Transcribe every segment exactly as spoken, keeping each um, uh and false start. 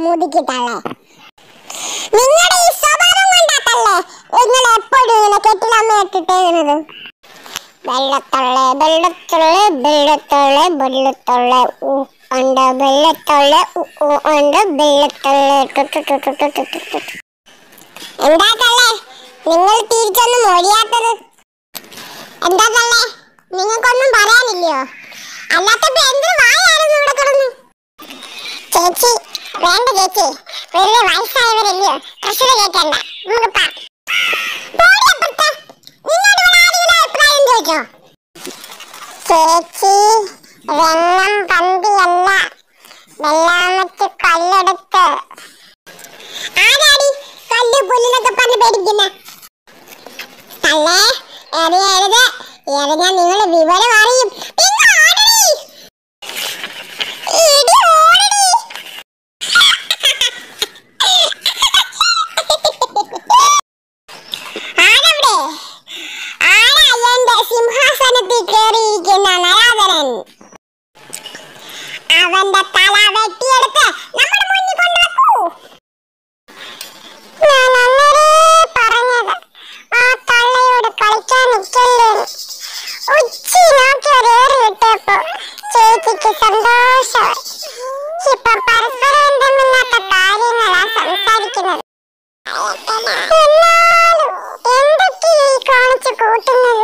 മുതുക്കി തള്ളേ. നിങ്ങളുടെ ഈ സ്വഭാവം കൊണ്ടാത്തല്ലേ നിങ്ങൾ എപ്പോഴും ഇങ്ങനെ കെട്ടിലമ്മയിട്ടിട്ടേക്കുന്നത്. വെള്ളത്തള്ളേ വെള്ളത്തള്ളേ വെള്ളത്തള്ളേ വെള്ളത്തള്ളേ ഊ ഉണ്ട് വെള്ളത്തള്ളേ ഊ ഉണ്ട് വെള്ളത്തള്ളേ. എന്താ തള്ളേ നിങ്ങൾ തിരിച്ചൊന്നും മൊഴിയാത്തത്? എന്താ തള്ളേ നിങ്ങൾക്കൊന്നും പറയാനില്ലയോ? അല്ലാത്തപ്പോ എന്ത് വായായിരുന്നു ഇവിടെ കിടന്നു? ചേച്ചി വേണ്ട ചേച്ചി, വെറുതെ വയസ്സായവരല്ലയോ, പ്രഷർ കേൾക്കണ്ട. നമുക്ക് ചേച്ചി വെള്ളം പന്തിയല്ല, വെള്ളാമറ്റ് കല്ലെടുത്ത്. ആരാടി കല്ല് പുല്ലിനൊക്കെ പറഞ്ഞ് പേടിക്കുന്ന തള്ളേ? എറിയരുത്, എറിഞ്ഞാൽ നിങ്ങൾ വിവരം അറിയും. സിംഹാസനത്തിൽ കയറിയിരിക്കുന്ന നരാധരൻ, അവന്റെ തല വെട്ടിയെടുത്ത് നമ്മുടെ മുന്നിൽ കൊണ്ടുവെക്കൂ. ഞാൻ അന്നേരേ പറഞ്ഞത് ആ തള്ളയോട് കളിക്കാൻ നിൽക്കല്ലേ. ഉച്ചി നോക്കി ഒരു ഏറ് കിട്ടിയപ്പോ ചേച്ചിക്ക് സന്തോഷമായി. ഇപ്പൊ പരസ്പരം എന്തെന്നില്ലാത്ത കാര്യങ്ങളാ സംസാരിക്കുന്നത്. എന്നാലും എന്തൊക്കെയാ ഈ കാണിച്ചു കൂട്ടുന്നത്?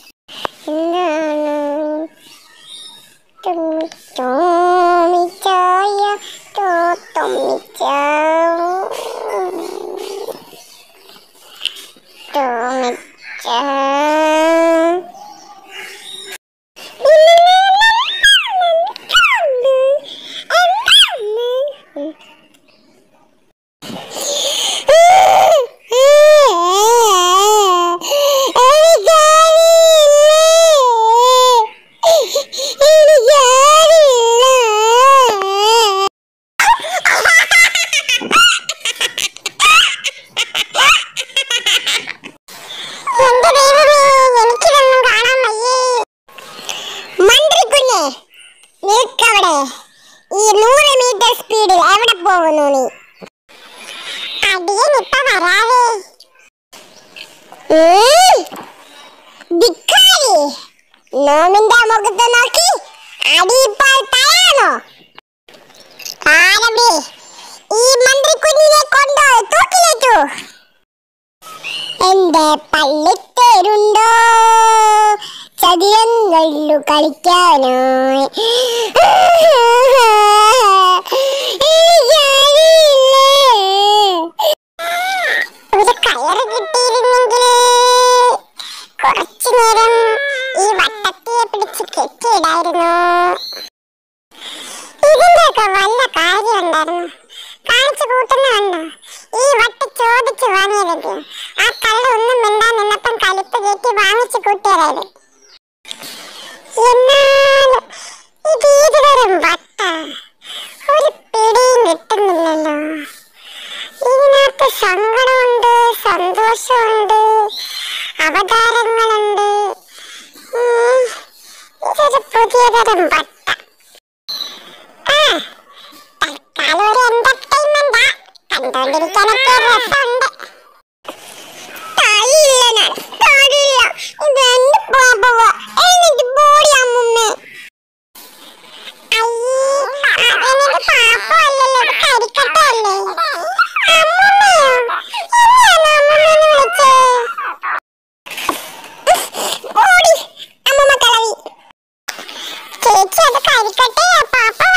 ഈ നൂറ് മീറ്റർ സ്പീഡിൽ എവിടെ പോകുന്നു നീ? അടിയൻ ഇപ്പൊ വരാവേ. നോമിന്റെ മുഖത്ത് നോക്കി അടിയിപ്പോൾ തയ്യാണോ? ആരബി ഈ മന്ത്രിക്കുഞ്ഞിനെ കൊണ്ടോ തൂക്കിലേറ്റു. എന്റെ പള്ളിത്തേരുണ്ടോ ചതിരങ്ങള്ളു കളിക്കാനായി? ഒരു കയറ് കിട്ടിയിരുന്നെങ്കിൽ കുറച്ചു നേരം ഈ വട്ടത്തിയെ പിടിച്ച് കെട്ടിയിടായിരുന്നു. ഇതിന്റെയൊക്കെ വല്ല കാര്യം ഉണ്ടായിരുന്നു? കാണിച്ചു കൂട്ടുന്നുണ്ടോ? ഈ വട്ട് ചോദിച്ചു വാങ്ങിയതല്ലേ? ആ കള്ള് ഒന്നും മിണ്ടാൻ നിന്നപ്പം കലിപ്പ് കയറ്റി വാങ്ങിച്ചു കൂട്ടിയതായത്. എന്നാലും ഇത് ഏതുതരം വട്ട? ഒരു പിടിയും കിട്ടുന്നില്ലല്ലോ. ഇതിനകത്ത് സങ്കടമുണ്ട്, സന്തോഷമുണ്ട്, അവതാരങ്ങളുണ്ട്. ഇതൊരു പുതിയ തരം വട്ട. ആ തൽക്കാലം ഒരു എന്റർടൈൻമെന്റാ, കണ്ടോണ്ടിരിക്കാനൊക്കെ രസമുണ്ട്. ചേച്ചി അത് കരിക്കട്ടെ, പാപ്പ